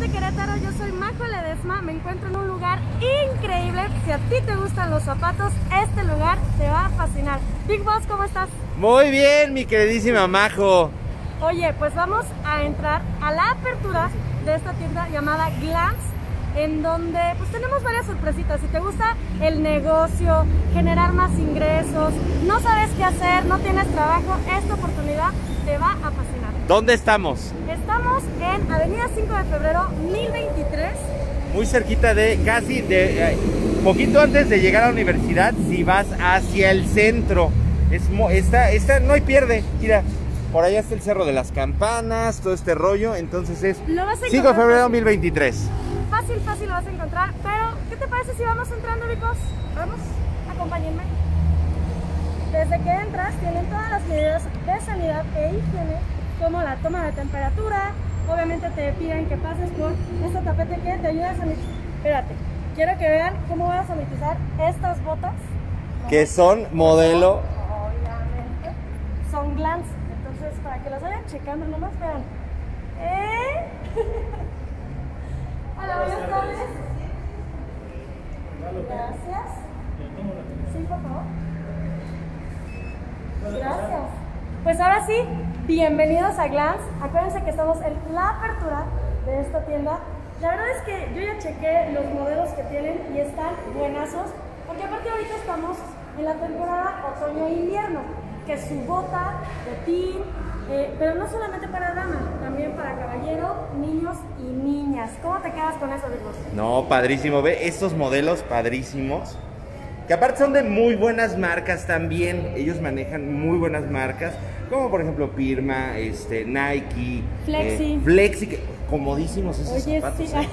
de Querétaro, yo soy Majo Ledesma, me encuentro en un lugar increíble. Si a ti te gustan los zapatos, este lugar te va a fascinar. Big Boss, ¿cómo estás? Muy bien, mi queridísima Majo. Oye, pues vamos a entrar a la apertura de esta tienda llamada Glance, en donde pues tenemos varias sorpresitas. Si te gusta el negocio, generar más ingresos, no sabes qué hacer, no tienes trabajo, esta oportunidad te va a fascinar. ¿Dónde estamos? Estamos en Avenida 5 de Febrero 1023. Muy cerquita de, casi de, poquito antes de llegar a la universidad, si vas hacia el centro. No hay pierde, mira, por allá está el Cerro de las Campanas, todo este rollo, entonces es 5 de febrero 2023. Fácil lo vas a encontrar, pero ¿qué te parece si vamos entrando, Vicos? Vamos, acompáñenme. Desde que entras tienen todas las medidas de sanidad e higiene, como la toma de temperatura. Obviamente te piden que pases por este tapete que te ayuda a sanitizar. Espérate, quiero que vean cómo voy a sanitizar estas botas. Que son modelo. Obviamente, son Glance. Entonces, para que las vayan checando, nomás vean. Hola, buenas tardes. Gracias. Sí, por favor. Gracias. Pues ahora sí, bienvenidos a Glance. Acuérdense que estamos en la apertura de esta tienda. La verdad es que yo ya chequé los modelos que tienen y están buenazos, porque aparte ahorita estamos en la temporada otoño-invierno, que es su bota, botín, pero no solamente para dama, también para caballero, niños y niñas. ¿Cómo te quedas con eso, Vicos? No, padrísimo, ve estos modelos padrísimos, que aparte son de muy buenas marcas también. Ellos manejan muy buenas marcas, como por ejemplo Pirma, Nike, Flexi, que comodísimos esos zapatos. Sí.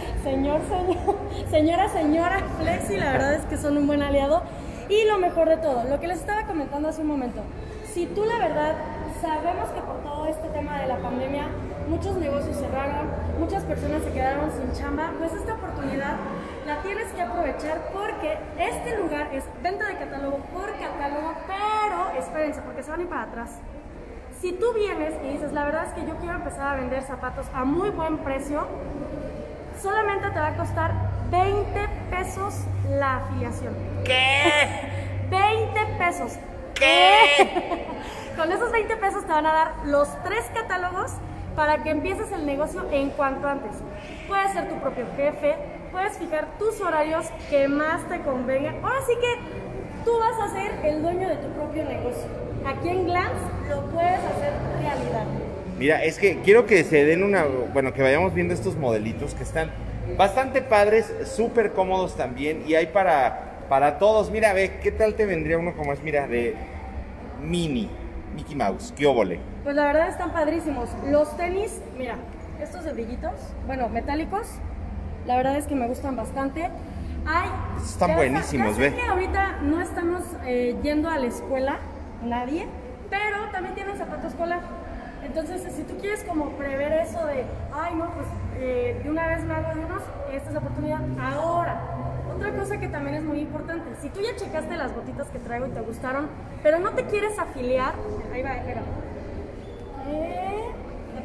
Señora, Flexi, la verdad es que son un buen aliado. Y lo mejor de todo, lo que les estaba comentando hace un momento, si tú la verdad, sabemos que por todo este tema de la pandemia, muchos negocios cerraron, muchas personas se quedaron sin chamba, pues esta oportunidad la tienes que aprovechar, porque este lugar es venta de catálogo por catálogo, pero espérense, porque se van a ir para atrás. Si tú vienes y dices, la verdad es que yo quiero empezar a vender zapatos a muy buen precio, solamente te va a costar 20 pesos la afiliación. ¿Qué? 20 pesos. ¿Qué? Con esos 20 pesos te van a dar los 3 catálogos para que empieces el negocio en cuanto antes. Puedes ser tu propio jefe, puedes fijar tus horarios que más te convengan. Ahora sí que tú vas a ser el dueño de tu propio negocio. Aquí en Glance lo puedes hacer realidad. Mira, es que quiero que se den que vayamos viendo estos modelitos que están bastante padres, súper cómodos también, y hay para todos. Mira, ve, ¿qué tal te vendría uno como es, mira, de Mickey Mouse? ¿Qué óvole? Pues la verdad están padrísimos. Los tenis, mira, estos de brillitos, bueno, metálicos, la verdad es que me gustan bastante. Están buenísimos, ve. Que ahorita no estamos yendo a la escuela, nadie, pero también tienen zapatos escolar. Entonces, si tú quieres como prever eso de, ay no, pues de una vez me hago de unos, esta es la oportunidad. Ahora, otra cosa que también es muy importante, si tú ya checaste las botitas que traigo y te gustaron, pero no te quieres afiliar, ahí va, espera. ¿De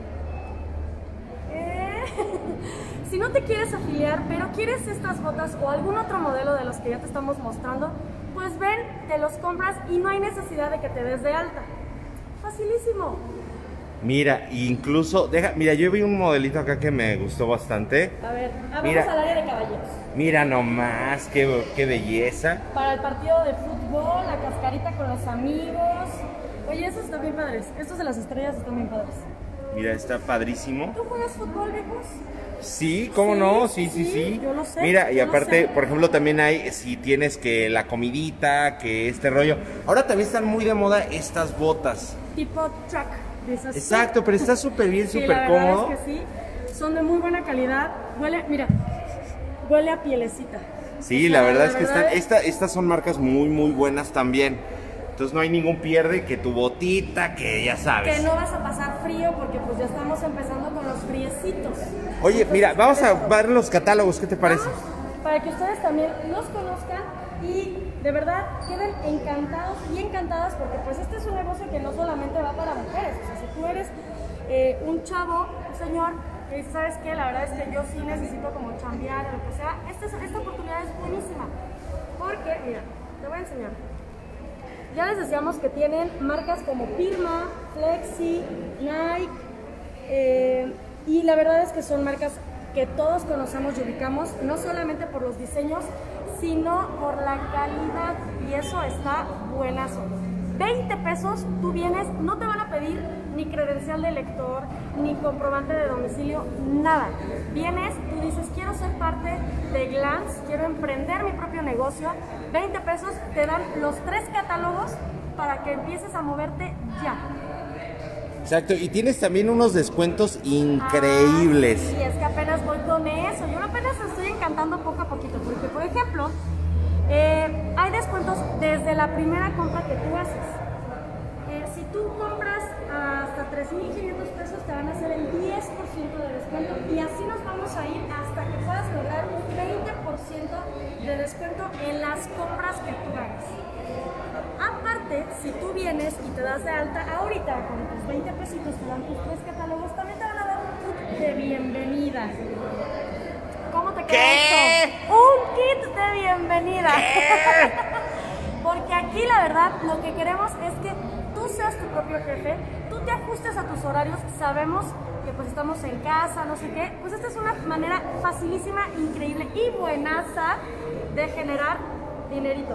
perfil? Si no te quieres afiliar, pero quieres estas botas o algún otro modelo de los que ya te estamos mostrando, pues ven, te los compras y no hay necesidad de que te des de alta. Facilísimo. Mira, incluso, mira, yo vi un modelito acá que me gustó bastante. A ver, vamos al área de caballeros. Mira nomás, qué belleza. Para el partido de fútbol, la cascarita con los amigos. Oye, esos están bien padres. Estos de las estrellas están bien padres. Mira, está padrísimo. ¿Tú juegas fútbol, viejos? Sí, ¿cómo no? Sí. Yo lo sé. Mira, y aparte, por ejemplo, también hay, si tienes que la comidita, que este rollo. Ahora también están muy de moda estas botas. Tipo track. Exacto, pero está súper bien, súper cómodo. Es que sí, son de muy buena calidad. Huele a pielecita. Sí, la verdad es que estas son marcas muy buenas también. Entonces no hay ningún pierde, que tu botita, que ya sabes. Que no vas a pasar frío, porque pues ya estamos empezando con los friecitos. Oye, mira, vamos a ver los catálogos, ¿qué te parece? Para que ustedes también los conozcan y de verdad queden encantados y encantadas, porque pues este es un negocio que no solamente va para mujeres. O sea, si tú eres un chavo, un señor, que dice, ¿sabes qué? La verdad es que yo sí necesito como chambear o lo que sea. Esta oportunidad es buenísima. Porque, mira, te voy a enseñar. Ya les decíamos que tienen marcas como Pirma, Flexi, Nike, y la verdad es que son marcas que todos conocemos y ubicamos, no solamente por los diseños, sino por la calidad, y eso está buenazo. 20 pesos, tú vienes, no te van a pedir ni credencial de lector, ni comprobante de domicilio, nada. Vienes, tú dices, quiero ser parte de Glance, quiero emprender mi propio negocio, 20 pesos, te dan los 3 catálogos para que empieces a moverte ya. Exacto, y tienes también unos descuentos increíbles. Sí, es que apenas voy con eso, yo apenas estoy encantando poco a poquito, porque por ejemplo, hay descuentos desde la primera compra que tú haces. Si tú compras hasta 3,500 pesos, te van a hacer el 10% de descuento, y así nos vamos a ir hasta que puedas lograr un 20% de descuento en las compras que tú hagas. Aparte, si tú vienes y te das de alta ahorita con tus 20 pesitos, te dan tus 3 catálogos, también te van a dar un kit de bienvenida. ¿Cómo te queda esto? Un kit de bienvenida. Porque aquí la verdad lo que queremos es que tú seas tu propio jefe, tú te ajustes a tus horarios. Sabemos que pues estamos en casa, no sé qué, pues esta es una manera facilísima, increíble y buenaza de generar dinerito.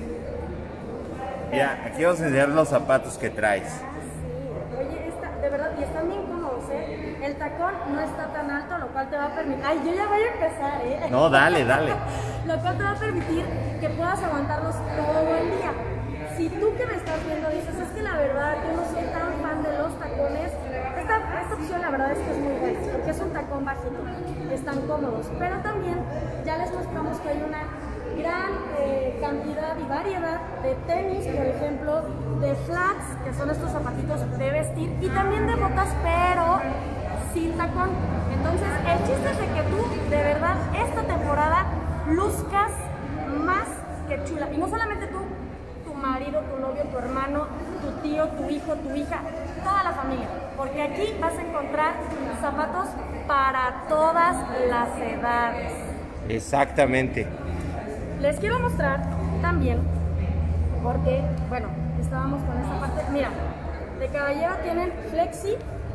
Ya, aquí vamos a enseñar los zapatos que traes. Sí. Oye, de verdad, y están bien cómodos, ¿eh? El tacón no está tan alto, lo cual te va a permitir... Ay, yo ya voy a empezar, ¿eh? No, dale, dale. Lo cual te va a permitir que puedas aguantarlos todo el día. Si tú que me estás viendo dices, es que la verdad, yo no soy tan fan de los tacones, esta opción la verdad es que es muy buena, porque es un tacón bajito, están cómodos, pero también ya les mostramos que hay una gran cantidad y variedad de tenis, por ejemplo, de flats, que son estos zapatitos de vestir, y también de botas, pero sin tacón. Entonces, el chiste es de que tú, de verdad, esta temporada luzcas más que chula. Y no solamente tú, tu marido, tu novio, tu hermano, tu tío, tu hijo, tu hija, toda la familia. Porque aquí vas a encontrar zapatos para todas las edades. Exactamente. Les quiero mostrar también, porque, bueno, estábamos con esta parte. Mira, de caballero tienen Flexi,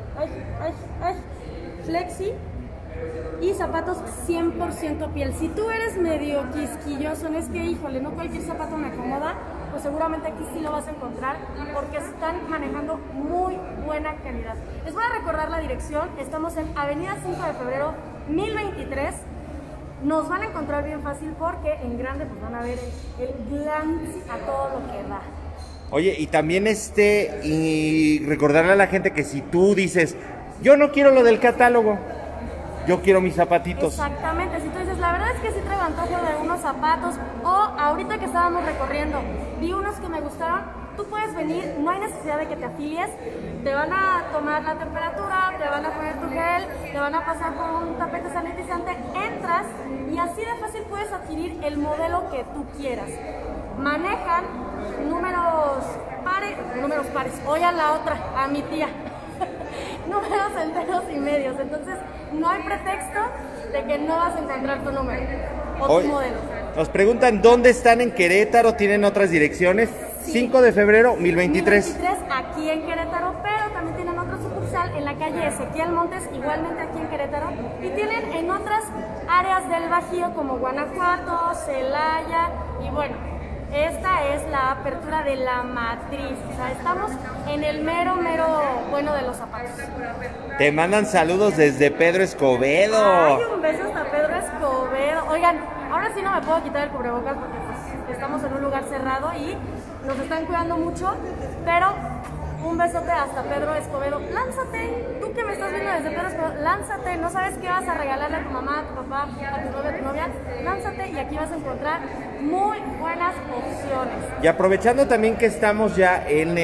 Flexi y zapatos 100% piel. Si tú eres medio quisquilloso, no es que, híjole, no cualquier zapato me acomoda, pues seguramente aquí sí lo vas a encontrar, porque están manejando muy buena calidad. Les voy a recordar la dirección. Estamos en Avenida 5 de Febrero 1023. Nos van a encontrar bien fácil porque en grande pues van a ver el glance a todo lo que da. Oye, y también y recordarle a la gente que si tú dices, yo no quiero lo del catálogo, yo quiero mis zapatitos. Exactamente, si tú dices, la verdad es que sí traigo antojo de unos zapatos, o ahorita que estábamos recorriendo, vi unos que me gustaron, tú puedes venir, no hay necesidad de que te afilies, te van a tomar la temperatura, te van a poner tu gel, te van a pasar por un tapete sanitizante, entras y así de fácil puedes adquirir el modelo que tú quieras. Manejan números pares, oye a la otra, a mi tía, números enteros y medios, entonces no hay pretexto de que no vas a encontrar tu número o tu modelo. Nos preguntan dónde están en Querétaro, ¿tienen otras direcciones? Sí. 5 de febrero, 1023. 1023 aquí en Querétaro, pero también tienen otra sucursal en la calle Ezequiel Montes, igualmente aquí en Querétaro, y tienen en otras áreas del Bajío como Guanajuato, Celaya, y bueno, esta es la apertura de la matriz, o sea, estamos en el mero bueno de los zapatos. Te mandan saludos desde Pedro Escobedo. Ay, un beso hasta Pedro Escobedo. Oigan, ahora sí no me puedo quitar el cubrebocas porque pues estamos en un lugar cerrado y nos están cuidando mucho, pero un besote hasta Pedro Escobedo. Lánzate, tú que me estás viendo desde Pedro Escobedo, lánzate, no sabes qué vas a regalarle a tu mamá, a tu papá, a tu novio, a tu novia, lánzate y aquí vas a encontrar muy buenas opciones. Y aprovechando también que estamos ya en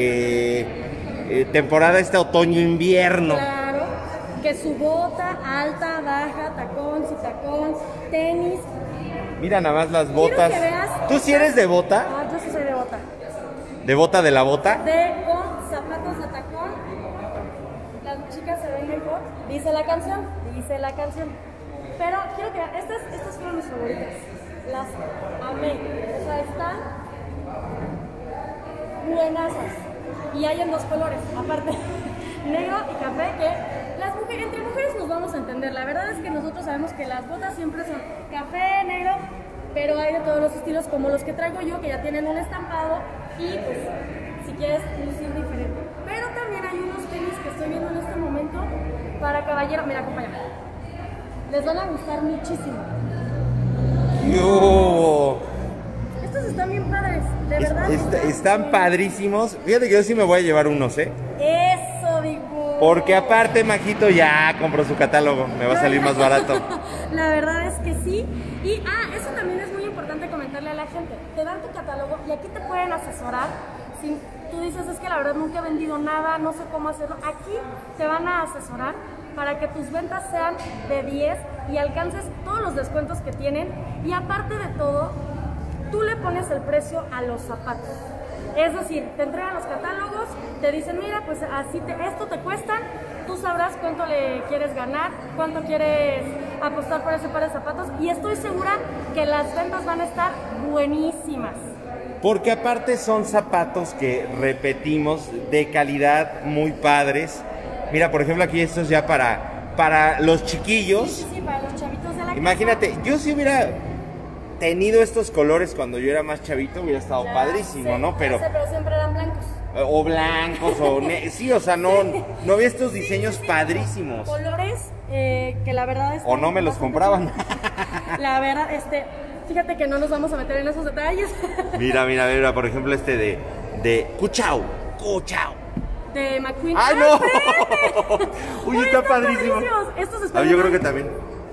el temporada otoño-invierno. Claro, que su bota, alta, baja, tacón, sin tacón, tenis. Mira nada más las botas. Quiero que veas. ¿Tú sí eres de bota? Ah, yo sí soy de bota. ¿De bota de la bota? Con zapatos de tacón. chicas se ven mejor, dice la canción. Pero quiero que estas fueron mis favoritas. Las amé. O sea, están buenazas. Y hay en dos colores, aparte, negro y café, que las mujeres, entre mujeres nos vamos a entender. La verdad es que nosotros sabemos que las botas siempre son café, negro, pero hay de todos los estilos, como los que traigo yo, que ya tienen un estampado y pues si quieres lucir diferente. Pero también hay unos tenis que estoy viendo en este momento para caballero. Mira, acompáñame. Les van a gustar muchísimo. ¡Yo! Estos están bien padres, de verdad. Están padrísimos. Fíjate que yo sí me voy a llevar unos, ¿eh? Eso, digo. Porque aparte, Majito ya compró su catálogo. Me va a salir más barato. La verdad es que sí. Y eso también es muy importante comentarle a la gente. Te dan tu catálogo y aquí te pueden asesorar. Si tú dices, es que la verdad nunca he vendido nada, no sé cómo hacerlo. Aquí te van a asesorar para que tus ventas sean de 10 y alcances todos los descuentos que tienen. Y aparte de todo, tú le pones el precio a los zapatos. Es decir, te entregan los catálogos, te dicen, mira, pues así esto te cuestan, tú sabrás cuánto le quieres ganar, cuánto quieres apostar por ese par de zapatos, y estoy segura que las ventas van a estar buenísimas. Porque aparte son zapatos que repetimos, de calidad, muy padres. Mira, por ejemplo, aquí estos ya para los chiquillos. Sí, para los chavitos de la casa. Imagínate, yo si hubiera tenido estos colores cuando yo era más chavito, hubiera estado padrísimo, sé, ¿no? Pero siempre eran blancos. O blancos, sí, o sea, no había estos diseños padrísimos. Colores que la verdad es... O no me los compraban. La verdad, fíjate que no nos vamos a meter en esos detalles. Mira, por ejemplo, de Cuchao. De McQueen. ¡Ay, no! Uy, está padrísimo. Estos Ah, yo creo que también.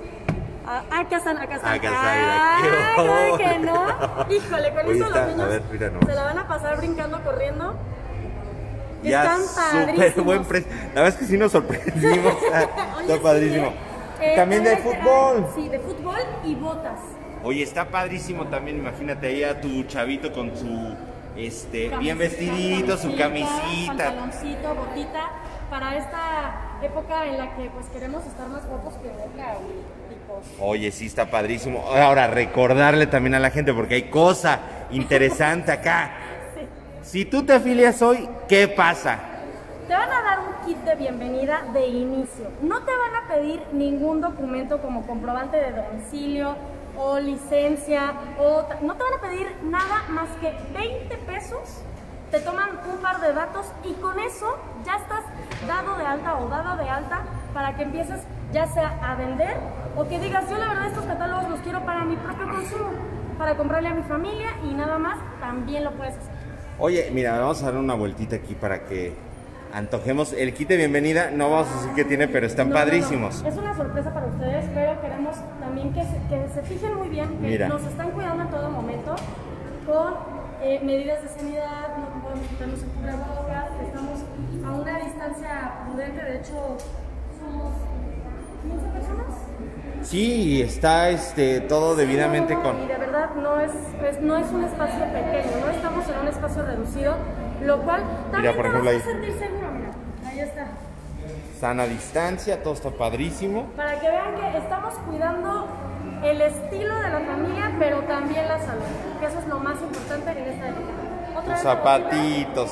Acá están. Acá está, mira. Ay, que no. Híjole, con Oye, eso está, los niños a ver, mira nomás. se la van a pasar brincando, corriendo. Ya, Están súper padrísimos. buen precio. La verdad es que sí nos sorprendimos. Oye, Está padrísimo. También de fútbol. Sí, de fútbol y botas. Oye, está padrísimo también. Imagínate ahí a tu chavito con su bien vestidito, su camisita. Pantaloncito, botita. Para esta época en la que pues queremos estar más guapos que nunca. Oye, sí, está padrísimo. Ahora, recordarle también a la gente, porque hay cosa interesante acá. Sí. Si tú te afilias hoy, ¿qué pasa? Te van a dar un kit de bienvenida de inicio. No te van a pedir ningún documento como comprobante de domicilio o licencia. No te van a pedir nada más que 20 pesos. Te toman un par de datos y con eso ya estás dado de alta o dado de alta para que empieces ya sea a vender o que digas, yo la verdad estos catálogos los quiero para mi propio consumo, para comprarle a mi familia y nada más, también lo puedes hacer. Oye, mira, vamos a dar una vueltita aquí para que antojemos el kit de bienvenida. No vamos a decir qué tiene, pero están padrísimos. No. Es una sorpresa para ustedes, pero queremos también que se fijen muy bien, que nos están cuidando en todo momento con medidas de sanidad, no podemos quitarnos el cubrebocas, estamos a una distancia prudente, de hecho somos 15 personas. Sí, está todo debidamente con... Y de verdad no es un espacio pequeño, no estamos en un espacio reducido, lo cual también mira, por te ejemplo, vas a sentir seguro, mira, ahí está. Sana distancia, todo está padrísimo. Para que vean que estamos cuidando el estilo de la familia, pero también la salud, que eso es lo más importante en esta época. Los zapatitos,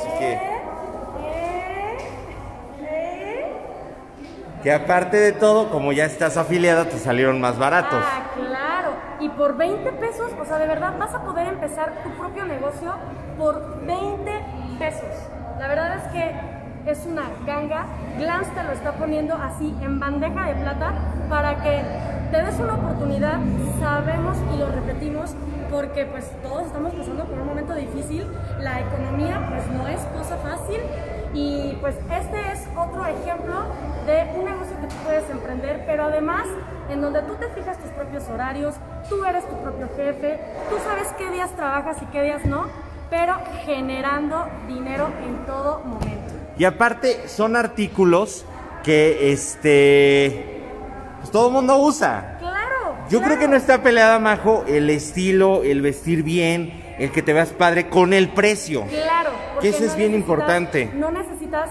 que aparte de todo, como ya estás afiliada, te salieron más baratos. Ah, claro. Y por 20 pesos, o sea, de verdad vas a poder empezar tu propio negocio por 20 pesos. La verdad es que es una ganga. Glance te lo está poniendo así en bandeja de plata para que te des una oportunidad. Sabemos y lo repetimos porque pues todos estamos pasando por un momento difícil. La economía pues no es cosa fácil. Y pues este es otro ejemplo de un negocio que tú puedes emprender, pero además en donde tú te fijas tus propios horarios, tú eres tu propio jefe, tú sabes qué días trabajas y qué días no, pero generando dinero en todo momento. Y aparte son artículos que pues todo el mundo usa. Claro. Yo creo que no está peleada, Majo, el estilo, el vestir bien, el que te veas padre con el precio. Claro. Que eso es bien importante. No necesitas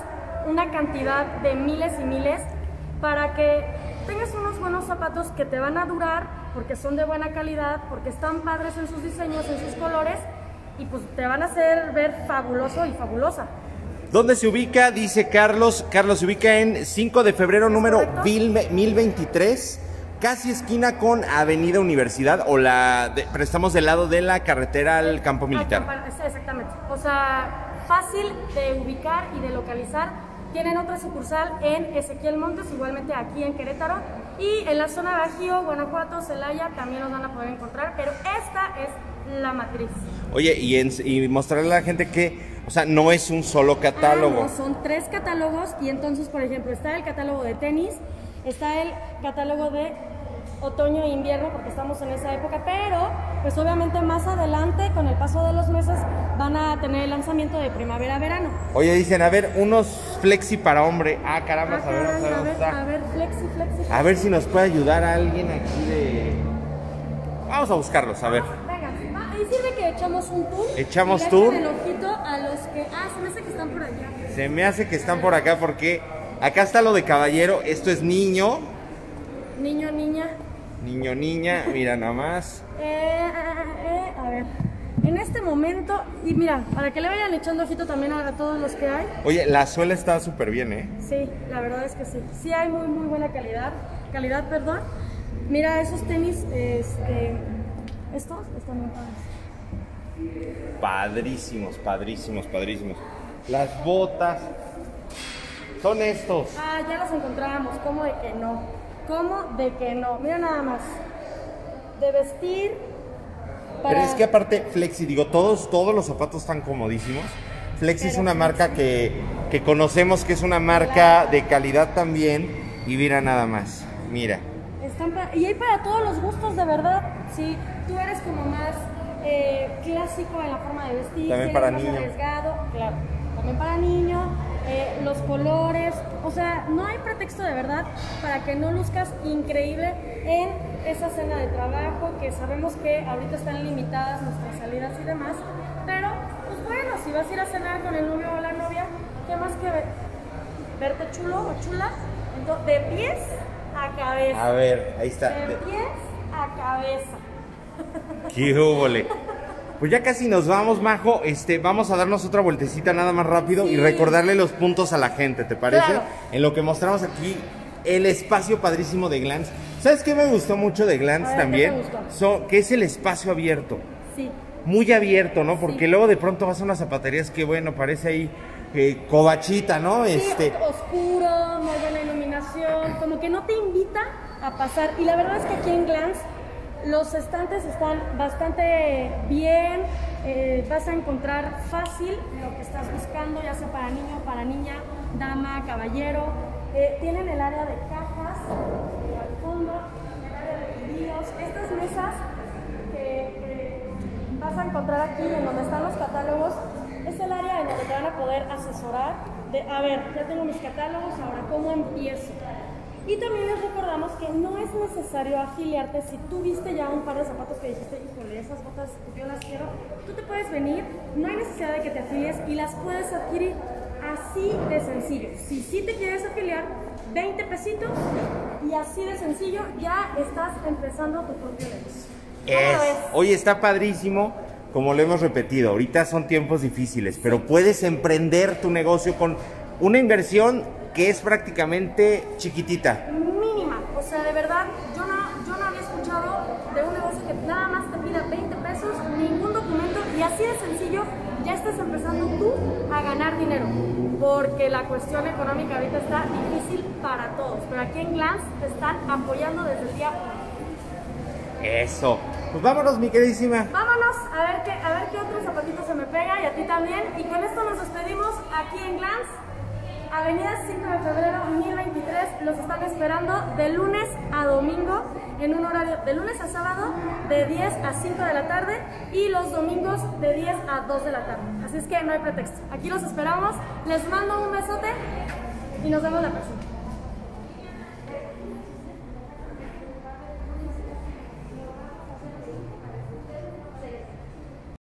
una cantidad de miles y miles para que tengas unos buenos zapatos que te van a durar, porque son de buena calidad, porque están padres en sus diseños, en sus colores, y pues te van a hacer ver fabuloso y fabulosa. ¿Dónde se ubica? Dice Carlos. Carlos se ubica en 5 de febrero, número correcto? 1023, casi esquina con Avenida Universidad, pero estamos del lado de la carretera al Campo Militar. Exactamente. O sea, fácil de ubicar y de localizar. Tienen otra sucursal en Ezequiel Montes, igualmente aquí en Querétaro. Y en la zona de Bajío, Guanajuato, Celaya, también los van a poder encontrar. Pero esta es la matriz. Oye, y mostrarle a la gente que, o sea, no es un solo catálogo. No, son 3 catálogos. Y entonces, por ejemplo, está el catálogo de tenis, está el catálogo de otoño e invierno, porque estamos en esa época, pero pues obviamente más adelante, con el paso de los meses, van a tener el lanzamiento de primavera-verano. Oye, dicen, a ver, unos flexi para hombre. Ah, caramba, a ver dónde está. A ver, flexi. A ver si nos puede ayudar a alguien aquí de... Vamos a buscarlos, a ver. Venga, ahí sirve que echamos un tour. Echamos y tour. el ojito a los que... se me hace que están por allá. Se me hace que están por acá porque acá está lo de caballero, esto es niño. Niño, niña. Niño, niña, mira nada más. A ver, en este momento, y mira, para que le vayan echando ojito también a todos los que hay. Oye, la suela está súper bien, ¿eh? Sí, la verdad es que sí. Sí hay muy, muy buena calidad, perdón. Mira, esos tenis, estos están muy padres. Padrísimos. Las botas son estos. Ya los encontramos, ¿cómo de que no? Mira nada más. De vestir. Pero es que aparte, Flexi, digo, todos los zapatos están comodísimos. Flexi es una marca que conocemos que es una marca de calidad también. Y mira nada más, mira. Y hay para todos los gustos, de verdad. Si tú eres como más clásico en la forma de vestir, también para más niño. Arriesgado, claro. También para niño, los colores, o sea, no hay pretexto de verdad para que no luzcas increíble en esa cena de trabajo, que sabemos que ahorita están limitadas nuestras salidas y demás, pero pues bueno, si vas a ir a cenar con el novio o la novia, ¿qué más que verte chulo o chula? Entonces, de pies a cabeza. A ver, ahí está. De pies a cabeza. ¡Qué húbole! Pues ya casi nos vamos, Majo. Vamos a darnos otra vueltecita nada más rápido y recordarle los puntos a la gente, ¿te parece? Claro. En lo que mostramos aquí, el espacio padrísimo de Glance. ¿Sabes qué me gustó mucho de Glance también? ¿qué te gustó? Que es el espacio abierto. Sí. Muy abierto, ¿no? Porque luego de pronto vas a unas zapaterías que, bueno, parece ahí covachita, ¿no? Sí, oscuro, no hay buena iluminación, como que no te invita a pasar. Y la verdad es que aquí en Glance los estantes están bastante bien, vas a encontrar fácil lo que estás buscando, ya sea para niño, para niña, dama, caballero. Tienen el área de cajas, al fondo, el área de envíos. Estas mesas que vas a encontrar aquí, en donde están los catálogos, es el área en donde te van a poder asesorar de, a ver, ya tengo mis catálogos, ahora ¿cómo empiezo? Y también les recordamos que no es necesario afiliarte. Si tú viste ya un par de zapatos que dijiste, híjole, esas botas yo las quiero, tú te puedes venir, no hay necesidad de que te afilies y las puedes adquirir así de sencillo. Si sí te quieres afiliar, 20 pesitos y así de sencillo ya estás empezando tu propio negocio. Oye, está padrísimo. Como lo hemos repetido, ahorita son tiempos difíciles, pero puedes emprender tu negocio con una inversión que es prácticamente chiquitita. Mínima, o sea, de verdad, yo no había escuchado de un negocio que nada más te pida 20 pesos, ningún documento, y así de sencillo ya estás empezando tú a ganar dinero, porque la cuestión económica ahorita está difícil para todos, pero aquí en Glance te están apoyando desde el día 1. Eso. Pues vámonos, mi queridísima. Vámonos, a ver qué otro zapatito se me pega, y a ti también, y con esto nos despedimos aquí en Glance. Avenida 5 de febrero 1023, los están esperando de lunes a domingo en un horario de lunes a sábado de 10 a 5 de la tarde y los domingos de 10 a 2 de la tarde. Así es que no hay pretexto. Aquí los esperamos, les mando un besote y nos vemos la próxima.